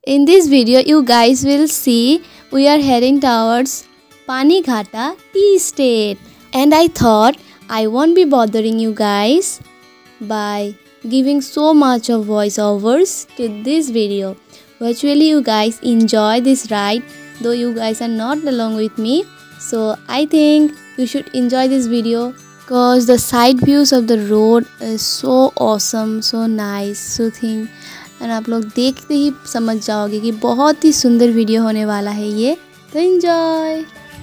in this video you guys will see we are heading towards Panighata Tea Estate, and I thought I won't be bothering you guys by giving so much of voiceovers to this video. Virtually you guys enjoy this ride, though you guys are not along with me. So I think you should enjoy this video because the side views of the road is so awesome, so nice, soothing, and आप लोग देखते ही समझ जाओगे कि बहुत ही सुंदर video होने वाला है ये. तो एंजॉय.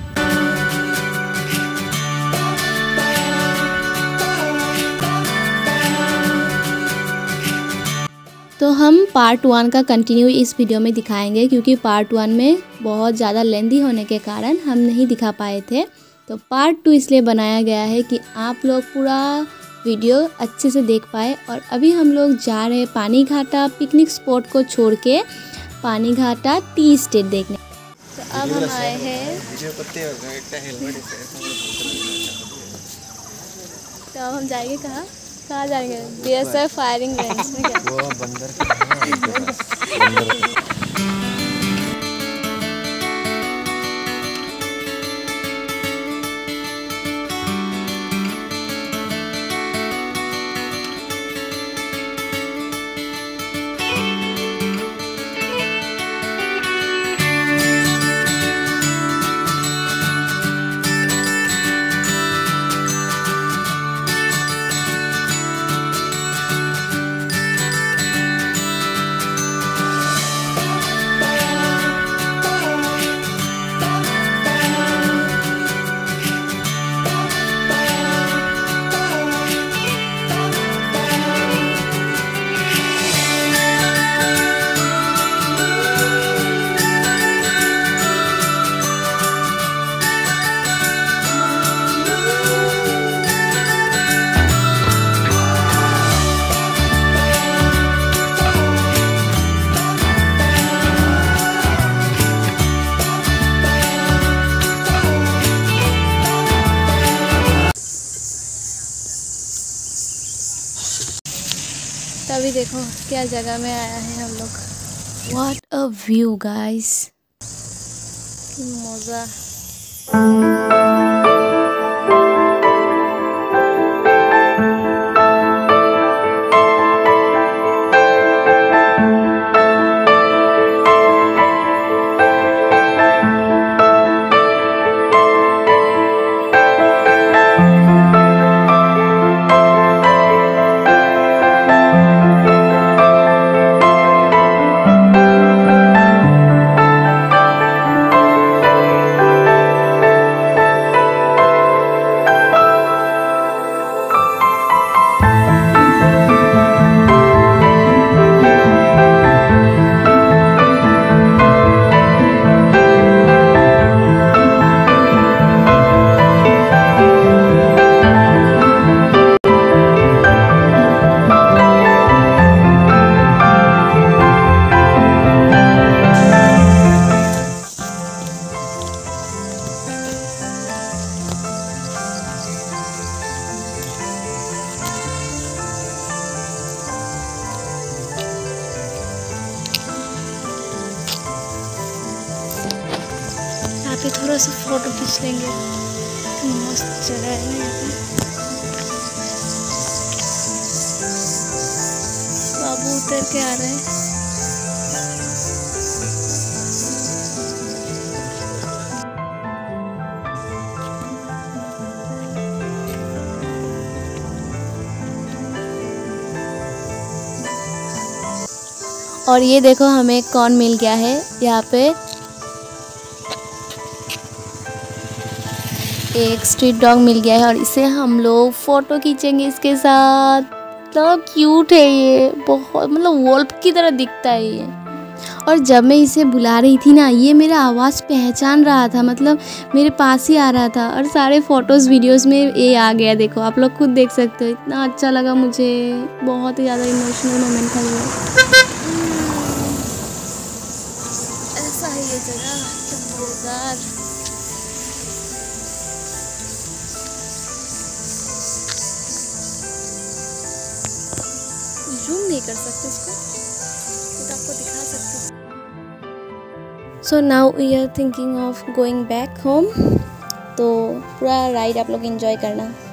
तो हम पार्ट 1 का कंटिन्यू इस वीडियो में दिखाएंगे, क्योंकि पार्ट 1 में बहुत ज़्यादा लेंदी होने के कारण हम नहीं दिखा पाए थे. तो पार्ट 2 इसलिए बनाया गया है कि आप लोग पूरा वीडियो अच्छे से देख पाए. और अभी हम लोग जा रहे हैं पानीघाटा पिकनिक स्पॉट को छोड़ के पानीघाटा टी एस्टेट देखने. तो अब हम आए हैं, तो अब हम जाएंगे कहाँ जाएंगे? BSF फायरिंग रेंज में. क्या वो बंदर अभी देखो क्या जगह में आया है हम लोग. What a view guys, मजा. पे थोड़ा सा फोटो खींच लेंगे. मस्त जगह है ना यहाँ पे. बाबू उतर के आ रहे हैं. और ये देखो हमें कौन मिल गया है यहाँ पे. एक स्ट्रीट डॉग मिल गया है और इसे हम लोग फ़ोटो खींचेंगे इसके साथ. तो क्यूट है ये, बहुत मतलब वोल्फ की तरह दिखता है ये. और जब मैं इसे बुला रही थी ना, ये मेरा आवाज़ पहचान रहा था, मतलब मेरे पास ही आ रहा था. और सारे फ़ोटोज़ वीडियोज़ में ये आ गया. देखो आप लोग खुद देख सकते हो. इतना अच्छा लगा मुझे, बहुत ही ज़्यादा इमोशनल मोमेंट था ये. ऐसा है ये जगह, मज़ेदार. जूम नहीं कर सकते इसको, तो आपको दिखा सकते. So now we are thinking of going back home. तो पूरा राइड आप लोग एंजॉय करना।